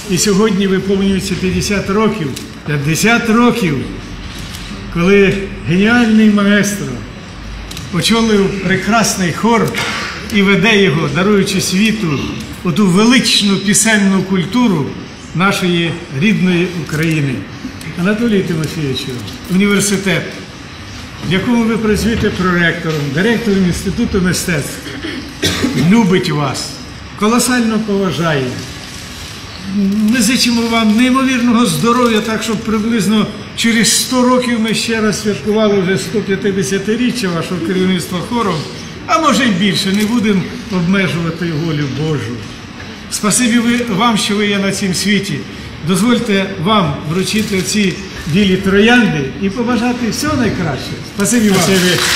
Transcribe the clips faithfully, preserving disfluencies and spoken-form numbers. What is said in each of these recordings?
І сьогодні виповнюється п'ятдесят років, п'ятдесят років, коли геніальний маестро очолив прекрасний хор і веде його, даруючи світу оту величну пісенну культуру нашої рідної України. Анатолій Тимофійович, університет, в якому ви працюєте проректором, директором Інституту мистецтв, любить вас, колосально поважає. Ми зичимо вам неймовірного здоров'я, так, щоб приблизно через сто років ми ще раз святкували вже сто п'ятдесятиріччя вашого керівництва хором, а може й більше, не будемо обмежувати волю Божу. Спасибі вам, що ви є на цім світі. Дозвольте вам вручити ці білі троянди і побажати всього найкращого. Спасибі вам.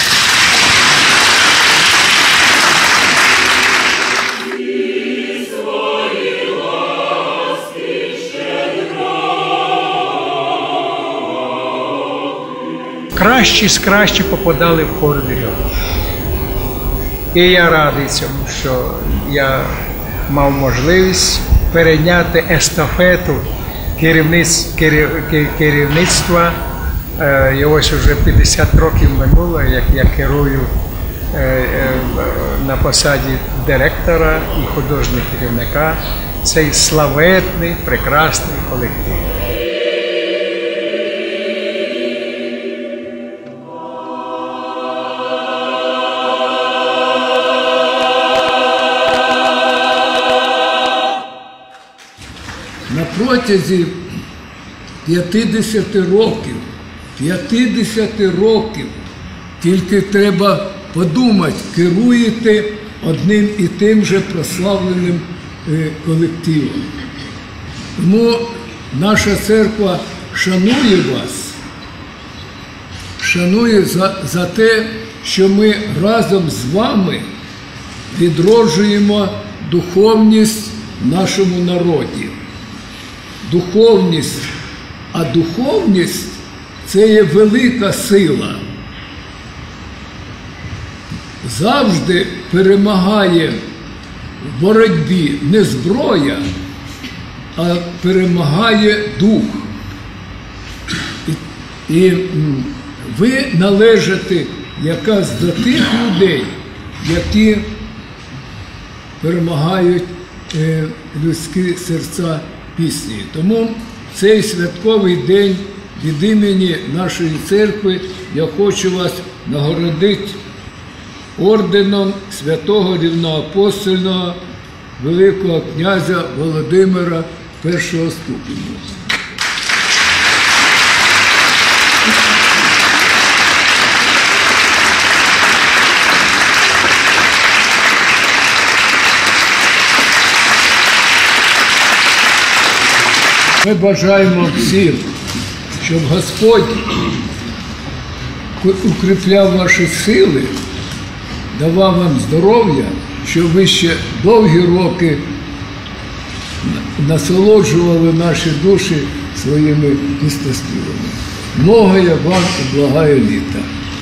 Кращі з кращі попадали в хор Вірьовки. І я радий цьому, що я мав можливість перейняти естафету керівництва. І ось вже п'ятдесят років минуло, як я керую на посаді директора і художнього керівника цей славетний, прекрасний колектив. На протязі п'ятдесят років, п'ятдесят років, тільки треба подумати, керуєте одним і тим же прославленим колективом. Тому наша церква шанує вас, шанує за, за те, що ми разом з вами відроджуємо духовність в нашому народі. Духовність, а духовність – це є велика сила. Завжди перемагає в боротьбі не зброя, а перемагає дух. І, і ви належите якраз до тих людей, які перемагають е, людські серця пісні. Тому цей святковий день від імені нашої церкви я хочу вас нагородити орденом святого рівноапостольного Великого князя Володимира першого ступеня. Ми бажаємо всім, щоб Господь укріпляв ваші сили, давав вам здоров'я, щоб ви ще довгі роки насолоджували наші душі своїми піснеспівами. Многое вам і благає літа.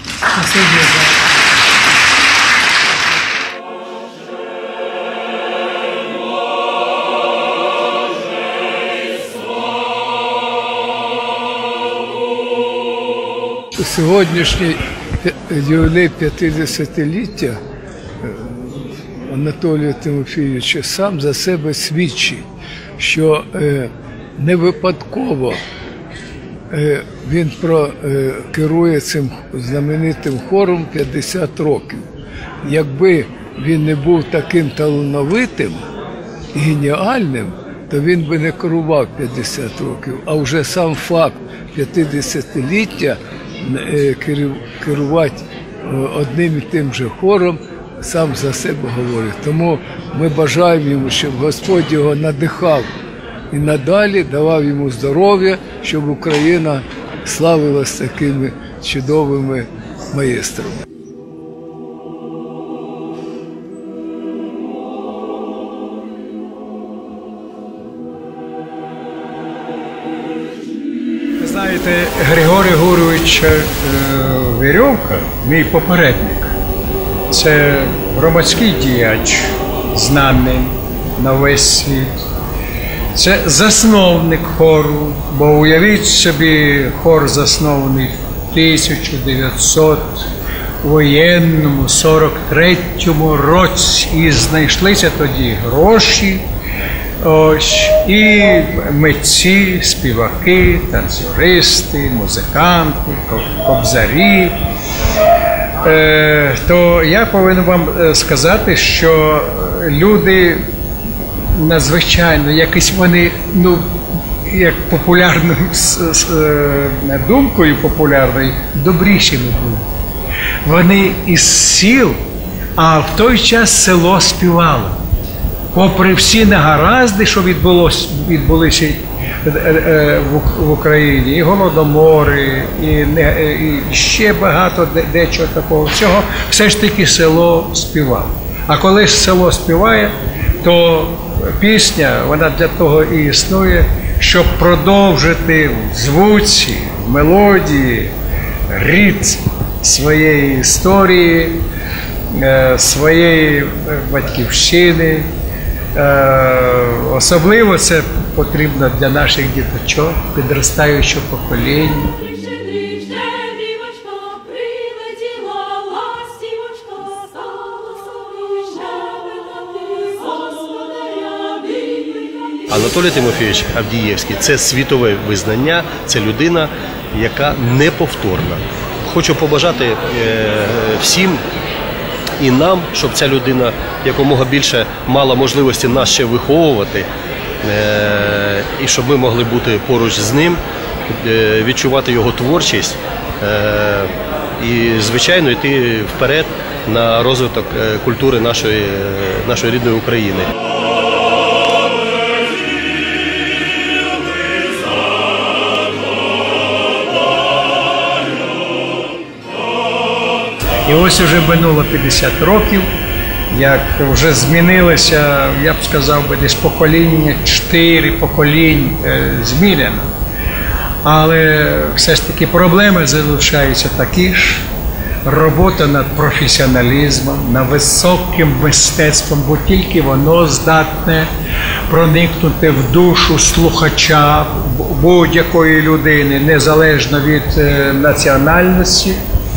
Сьогоднішній ювілей п'ятдесятиліття Анатолія Тимофійовича сам за себе свідчить, що не випадково він керує цим знаменитим хором п'ятдесят років. Якби він не був таким талановитим і геніальним, то він би не керував п'ятдесят років. А вже сам факт п'ятдесятиліття керувати одним і тим же хором сам за себе говорить. Тому ми бажаємо йому, щоб Господь його надихав і надалі давав йому здоров'я, щоб Україна славилась такими чудовими маестрами. Знаєте, Григорій Гурович Вірьовка, мій попередник, це громадський діяч, знаний на весь світ. Це засновник хору, бо уявіть собі, хор заснований в тисяча дев'ятсот воєнному сорок третьому році, і знайшлися тоді гроші, ось, і митці, співаки, танцюристи, музиканти, кобзарі. Е, то я повинен вам сказати, що люди надзвичайно, якось вони, ну, як популярною думкою популярною, добрішими були. Вони із сіл, а в той час село співало. Попри всі негаразди, що відбулося, відбулися в Україні, і голодомори, і, і ще багато дечого такого всього, все ж таки село співало. А коли село співає, то пісня, вона для того і існує, щоб продовжити в звуці, в мелодії, рід своєї історії, своєї батьківщини. Особливо це потрібно для наших діточок, підростаючого покоління. Анатолій Тимофійович Авдієвський – це світове визнання, це людина, яка неповторна. Хочу побажати всім і нам, щоб ця людина якомога більше мала можливості нас ще виховувати, і щоб ми могли бути поруч з ним, відчувати його творчість і, звичайно, йти вперед на розвиток культури нашої, нашої рідної України. І ось уже минуло п'ятдесят років, як вже змінилося, я б сказав би, десь покоління, чотири поколінь е, змінено. Але все ж таки проблеми залишаються такі ж. Робота над професіоналізмом, над високим мистецтвом, бо тільки воно здатне проникнути в душу слухача будь-якої людини, незалежно від е, національності.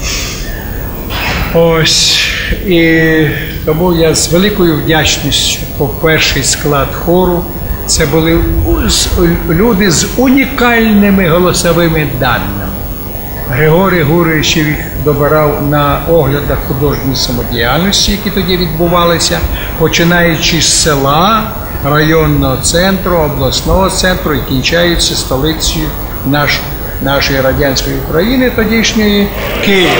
Ось, і тому я з великою вдячністю по перший склад хору. Це були люди з унікальними голосовими даними. Григорій Гурович їх добирав на оглядах художньої самодіяльності, які тоді відбувалися, починаючи з села, районного центру, обласного центру і кінчаючи столицею наш, нашої радянської України, тодішньої Києва.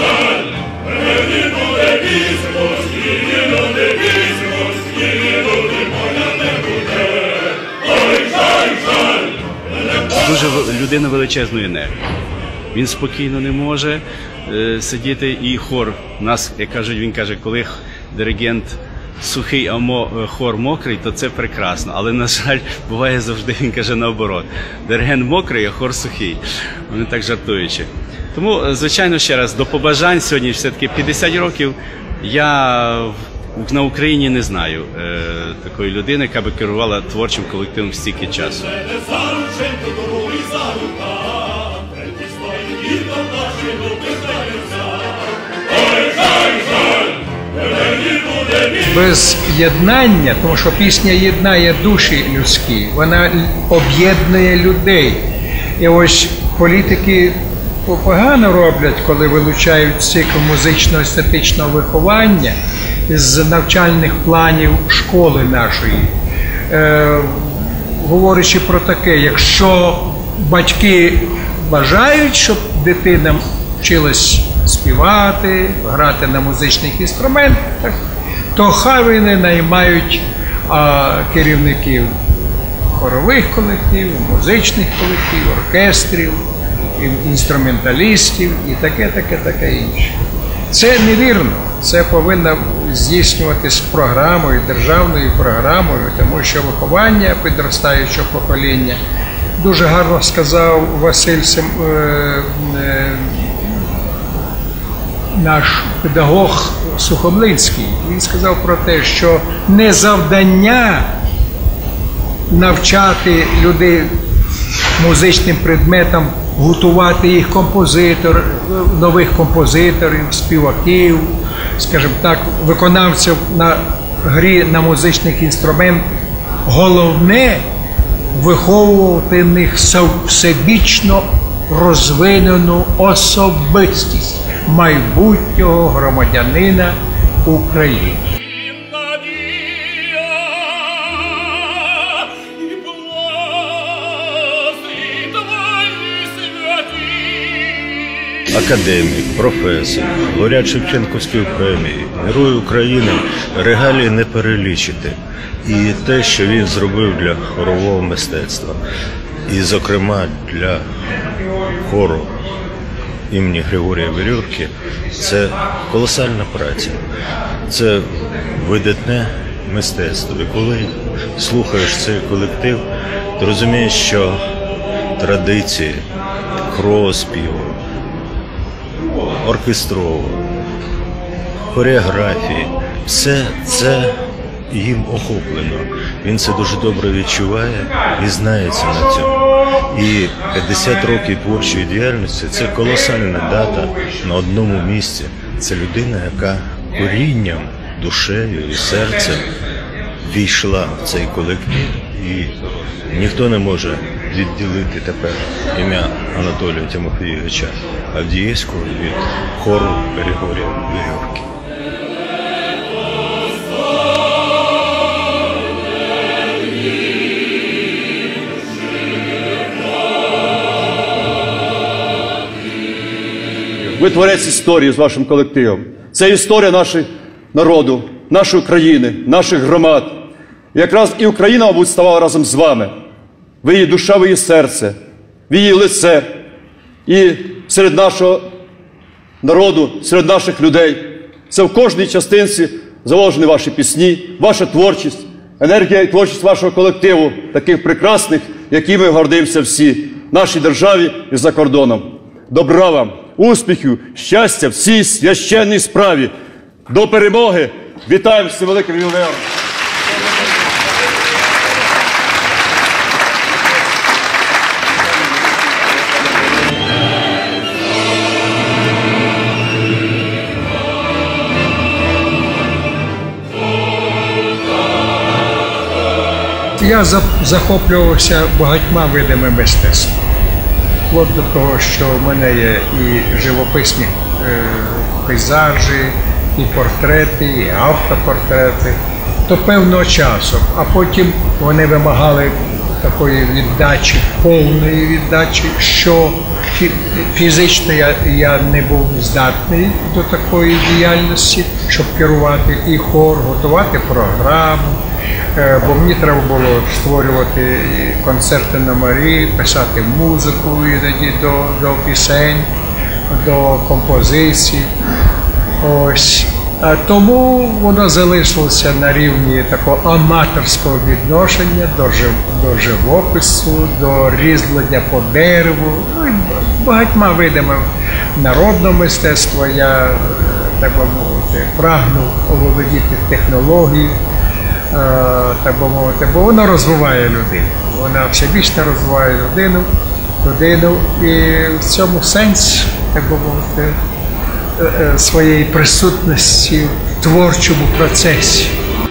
Дуже людина величезної енергії. Він спокійно не може е, сидіти, і хор у нас, як кажуть, він каже, коли диригент сухий, а мо, хор мокрий, то це прекрасно. Але, на жаль, буває завжди, він каже, наоборот. Диригент мокрий, а хор сухий. Вони так жартуючи. Тому, звичайно, ще раз, до побажань. Сьогодні все-таки п'ятдесят років. Я на Україні не знаю е, такої людини, яка би керувала творчим колективом стільки часу. Без єднання, тому що пісня єднає душі людські, вона об'єднує людей. І ось політики погано роблять, коли вилучають цикл музично-естетичного виховання з навчальних планів школи нашої. Е, говорячи про таке, якщо батьки бажають, щоб дитина вчилась співати, грати на музичних інструментах, то хай вони наймають а, керівників хорових колективів, музичних колективів, оркестрів, інструменталістів і таке, таке, таке інше. Це невірно. Це повинно здійснюватись програмою, державною програмою, тому що виховання підростаючого покоління, дуже гарно сказав Василь Сем, е, е, наш педагог Сухомлинський. Він сказав про те, що не завдання навчати людей музичним предметам, готувати їх композитор, нових композиторів, співаків, скажімо так, виконавців на грі на музичних інструментах. Головне – виховувати в них всебічно розвинену особистість майбутнього громадянина України. Академік, професор, лауреат Шевченківської премії, Герой України, регалії не перелічити. І те, що він зробив для хорового мистецтва, і, зокрема, для хору імені Григорія Верюрки, це колосальна праця. Це видатне мистецтво. І коли слухаєш цей колектив, ти розумієш, що традиції кроспіву, оркестрову, хореографії, все це їм охоплено. Він це дуже добре відчуває і знається на цьому. І п'ятдесят років творчої діяльності – це колосальна дата на одному місці. Це людина, яка корінням, душею і серцем війшла в цей колектив. І ніхто не може відділити тепер ім'я Анатолія Тимофійовича Авдієвського від хору Григорія Верюрки. Ви творець історії з вашим колективом. Це історія нашого народу, нашої країни, наших громад. І якраз і Україна, мабуть, ставала разом з вами. Ви її душа, ви її серце, ви її лице. І серед нашого народу, серед наших людей. Це в кожній частинці заложені ваші пісні, ваша творчість, енергія і творчість вашого колективу, таких прекрасних, якими гордимося всі, в нашій державі і за кордоном. Добра вам, успіхів, щастя в цій священній справі. До перемоги! Вітаємо з цим великим ювілеєм! Я захоплювався багатьма видами мистецтва. Вплоть до того, що в мене є і живописні е, пейзажі, і портрети, і автопортрети. То певного часу, а потім вони вимагали такої віддачі, повної віддачі, що фізично я, я не був здатний до такої діяльності, щоб керувати і хор, готувати програму. Бо мені треба було створювати концерти номери, писати музику іноді до, до пісень, до композицій. Ось. А тому воно залишилося на рівні такого аматорського відношення до, жив, до живопису, до різьблення по дереву. Ну, і багатьма видами народного мистецтва я, так би мовити, прагнув оволодіти технологією, так би мовити, бо воно розвиває людину. Вона всебічно розвиває людину, людину і в цьому сенс, так би мовити, своєї присутності в творчому процесі.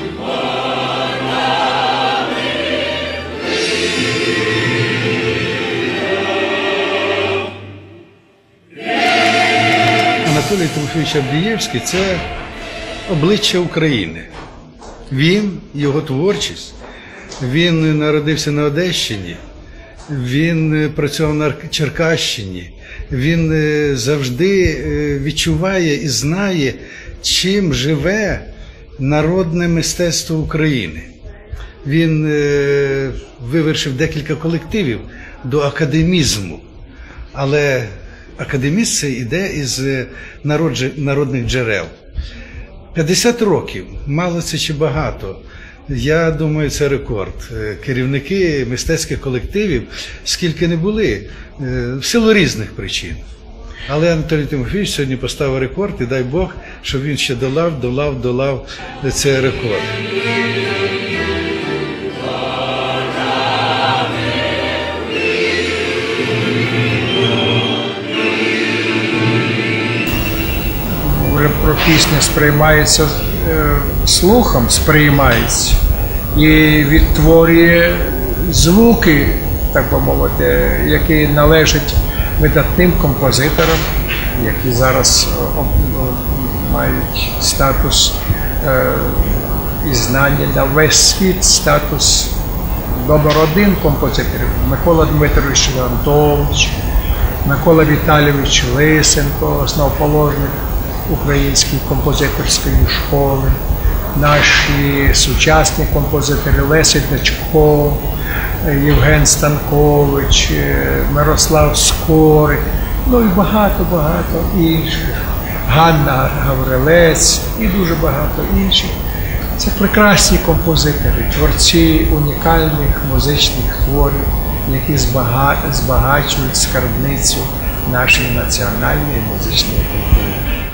Анатолій Тимофійович Авдієвський – це обличчя України. Він, його творчість, він народився на Одещині, він працював на Черкащині, він завжди відчуває і знає, чим живе народне мистецтво України. Він вивершив декілька колективів до академізму, але академізм це йде із народних джерел. п'ятдесят років, мало це чи багато, я думаю, це рекорд. Керівники мистецьких колективів, скільки не були, в силу різних причин. Але Анатолій Тимофійович сьогодні поставив рекорд, і дай Бог, щоб він ще долав, долав, долав цей рекорд. про пісню сприймається е, слухом, сприймається і відтворює звуки, так би мовити, які належать видатним композиторам, які зараз о, о, мають статус е, і знання на весь світ, статус номер один композиторів. Микола Дмитрович Леонтович, Микола Віталійович Лисенко, основоположник української композиторської школи, наші сучасні композитори Леся Дачко, Євген Станкович, Мирослав Скорик, ну і багато-багато інших. Ганна Гаврилець і дуже багато інших. Це прекрасні композитори, творці унікальних музичних творів, які збагачують скарбницю нашої національної музичної культури.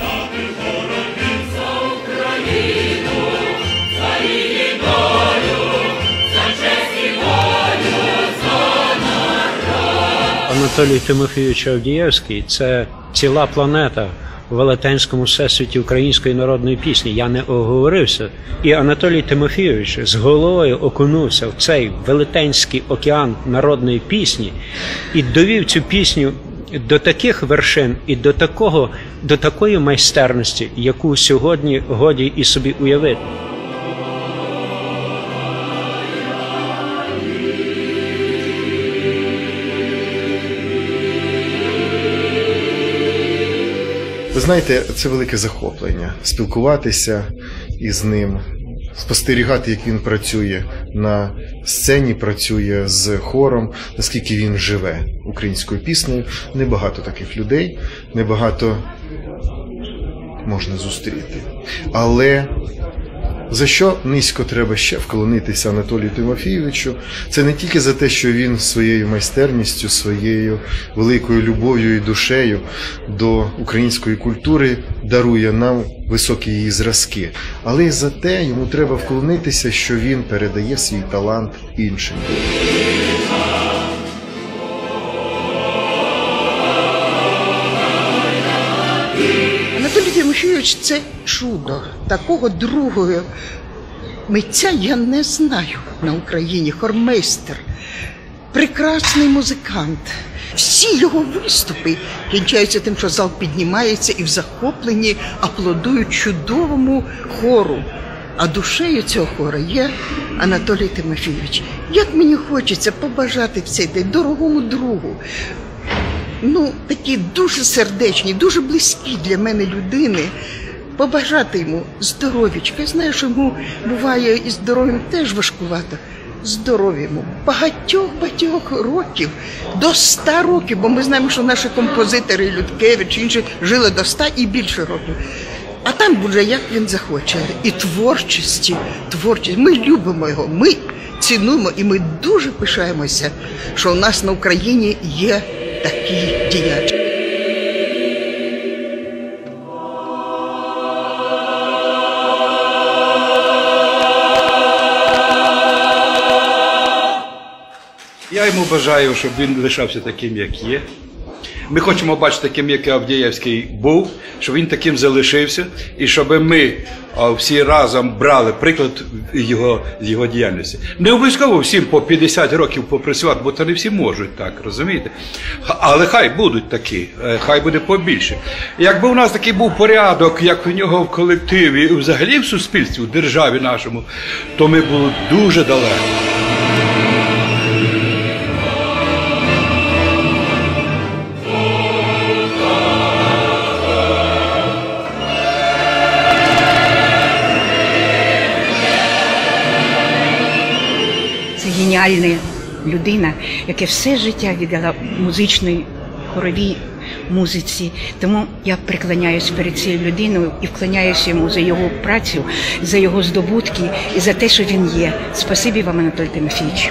Анатолій Тимофійович Авдієвський – це ціла планета у велетенському всесвіті української народної пісні. Я не оговорився. І Анатолій Тимофійович з головою окунувся в цей велетенський океан народної пісні і довів цю пісню до таких вершин і до такого, до такої майстерності, яку сьогодні годі і собі уявити. Ви знаєте, це велике захоплення – спілкуватися із ним, спостерігати, як він працює на сцені, працює з хором, наскільки він живе українською піснею. Небагато таких людей, небагато можна зустріти. Але за що низько треба ще вклонитися Анатолію Тимофійовичу? Це не тільки за те, що він своєю майстерністю, своєю великою любов'ю і душею до української культури дарує нам високі її зразки, але й за те, йому треба вклонитися, що він передає свій талант іншим. Анатолій Тимофійович – це чудо. Такого другого митця я не знаю на Україні. Хормейстер, прекрасний музикант. Всі його виступи кінчаються тим, що зал піднімається і в захопленні аплодують чудовому хору. А душею цього хора є Анатолій Тимофійович. Як мені хочеться побажати в цей день дорогому другу, ну, такі дуже сердечні, дуже близькі для мене людини, побажати йому здоров'ячка. Я знаю, що йому буває і здоров'ям теж важкувато. Здоров'я йому багатьох-багатьох років, до ста років, бо ми знаємо, що наші композитори, Людкевич, інші жили до ста і більше років. А там буде, як він захоче. І творчості, творчість. Ми любимо його, ми цінуємо і ми дуже пишаємося, що у нас на Україні є такий діяч. Я йому бажаю, щоб він лишався таким, як є. Ми хочемо бачити таким, як Авдієвський був, щоб він таким залишився, і щоб ми всі разом брали приклад його, з його діяльності. Не обов'язково всім по п'ятдесят років попрацювати, бо то не всі можуть так, розумієте? Але хай будуть такі, хай буде побільше. Якби у нас такий був порядок, як у нього в колективі, і взагалі в суспільстві, в державі нашому, то ми були дуже далеко. Геніальна людина, яка все життя віддала музичній хоровій музиці. Тому я преклоняюсь перед цією людиною і вклоняюся йому за його працю, за його здобутки і за те, що він є. Спасибі вам, Анатолій Тимофійович.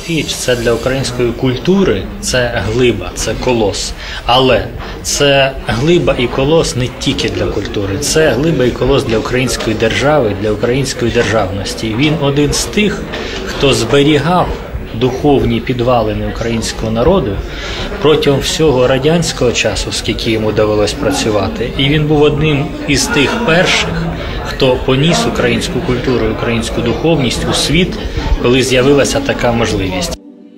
Тимофійович – це для української культури, це глиба, це колос. Але це глиба і колос не тільки для культури, це глиба і колос для української держави, для української державності. Він один з тих, хто зберігав духовні підвалини українського народу протягом всього радянського часу, скільки йому довелось працювати. І він був одним із тих перших, хто поніс українську культуру, українську духовність у світ, коли з'явилася така можливість.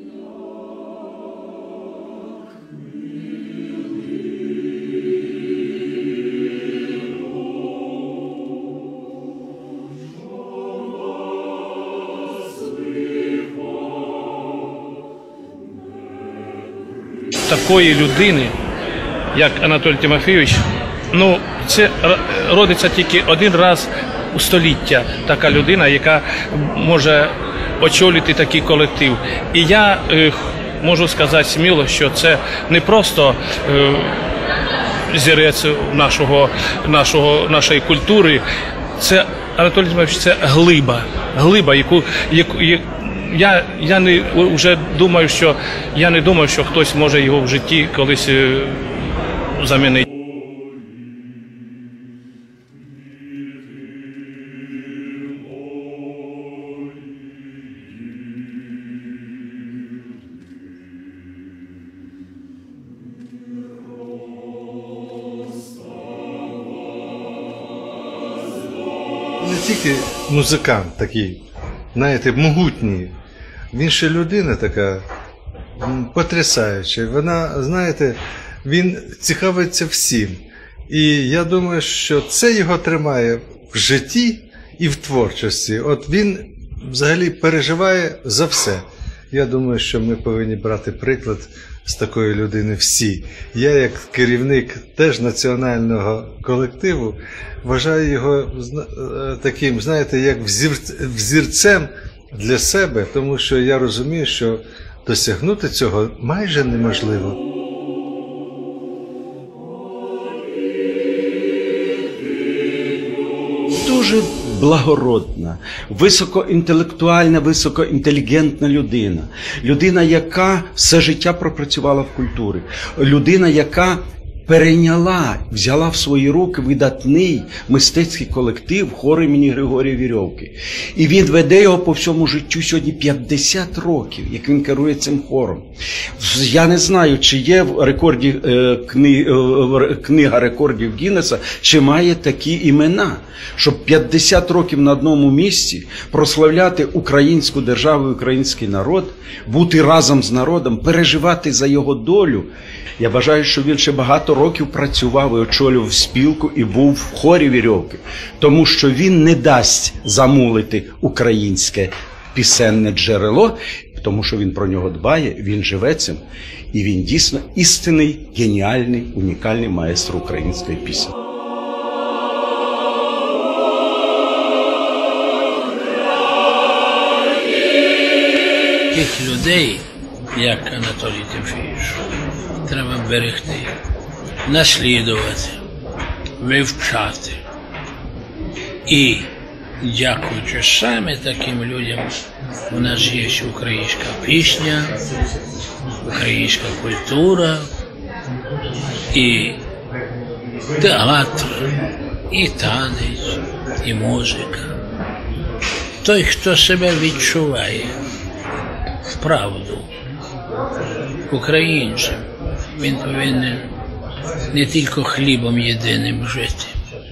Такої людини, як Анатолій Тимофійович, ну, це родиться тільки один раз у століття. Така людина, яка може очолити такий колектив. І я е, можу сказати сміло, що це не просто е, зірець нашого, нашого, нашої культури, це, Анатолій Тимофійович, це глиба, глиба, яку, яку, Я, я не вже думаю, що я не думаю, що хтось може його в житті колись замінити. Не тільки музикант такий, знаєте, могутній. Він ще людина така потрясаюча. Вона, знаєте, він цікавиться всім. І я думаю, що це його тримає в житті і в творчості. От він взагалі переживає за все. Я думаю, що ми повинні брати приклад з такої людини всі. Я, як керівник теж національного колективу, вважаю його таким, знаєте, як взірцем для себе, тому що я розумію, що досягнути цього майже неможливо. Дуже благородна, високоінтелектуальна, високоінтелігентна людина. Людина, яка все життя пропрацювала в культурі. Людина, яка перейняла, взяла в свої руки видатний мистецький колектив хор імені Григорія Вірьовки. І він веде його по всьому життю сьогодні п'ятдесят років, як він керує цим хором. Я не знаю, чи є в рекорді, е, кни, е, книга рекордів Гіннеса, чи має такі імена, щоб п'ятдесят років на одному місці прославляти українську державу, український народ, бути разом з народом, переживати за його долю. Я бажаю, що він ще багато років працював і очолював спілку і був в хорі Вірьовки, тому що він не дасть замулити українське пісенне джерело, тому що він про нього дбає, він живе цим, і він дійсно істинний, геніальний, унікальний маестро української пісні. Тих людей, як Анатолій Тимофійович, треба берегти, наслідувати, вивчати. І, дякуючи саме таким людям, у нас є українська пісня, українська культура, і театр, і танець, і музика. Той, хто себе відчуває правду українцем, він повинен не тільки хлібом єдиним жити.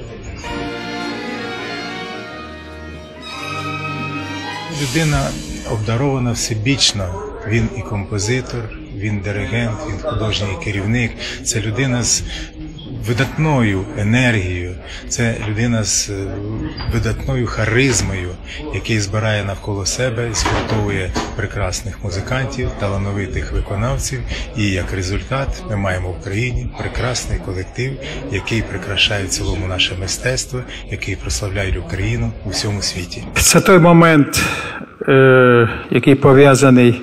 Людина обдарована всебічно. Він і композитор, він диригент, він художній керівник. Це людина з видатною енергією, це людина з видатною харизмою, який збирає навколо себе і згуртовує прекрасних музикантів, талановитих виконавців. І як результат ми маємо в Україні прекрасний колектив, який прикрашає в цілому наше мистецтво, який прославляє Україну у всьому світі. Це той момент, е, який пов'язаний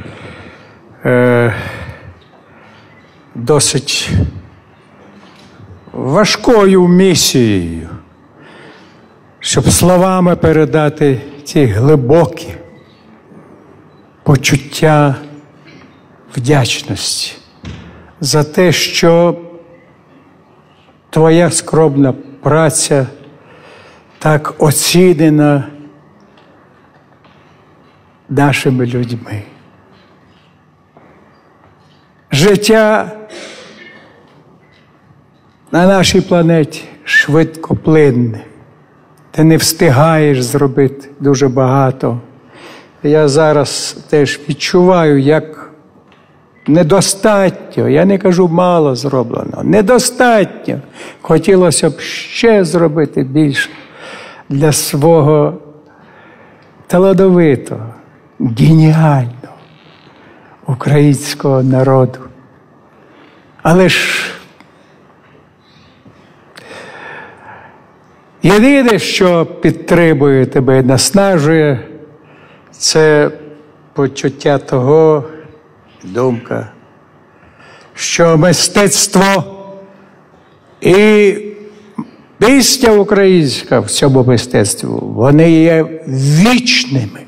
е, досить важкою місією, щоб словами передати ці глибокі почуття вдячності за те, що твоя скромна праця так оцінена нашими людьми. Життя на нашій планеті швидкоплинне. Ти не встигаєш зробити дуже багато. Я зараз теж відчуваю, як недостатньо, я не кажу мало зроблено, недостатньо. Хотілося б ще зробити більше для свого талановитого, геніального українського народу. Але ж єдине, що підтримує тебе і наснажує, це почуття того, думка, що мистецтво і пісня українська в цьому мистецтві, вони є вічними.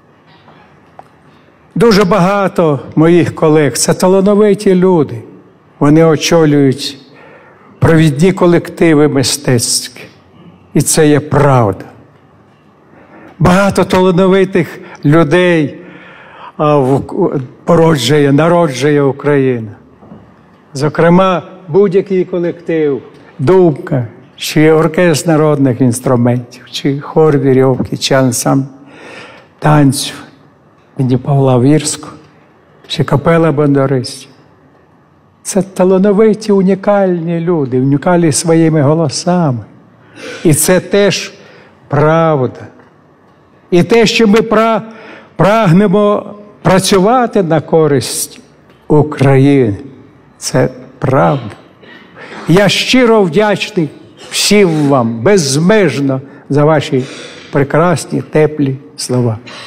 Дуже багато моїх колег – це талановиті люди. Вони очолюють провідні колективи мистецькі. І це є правда. Багато талановитих людей породжує, народжує Україна. Зокрема, будь-який колектив, думка, чи оркестр народних інструментів, чи хор вірьовки, чи ансамбль танців імені Павла Вірського, чи капела бандуристів. Це талановиті, унікальні люди, унікальні своїми голосами. І це теж правда. І те, що ми прагнемо працювати на користь України, це правда. Я щиро вдячний всім вам, безмежно, за ваші прекрасні, теплі слова.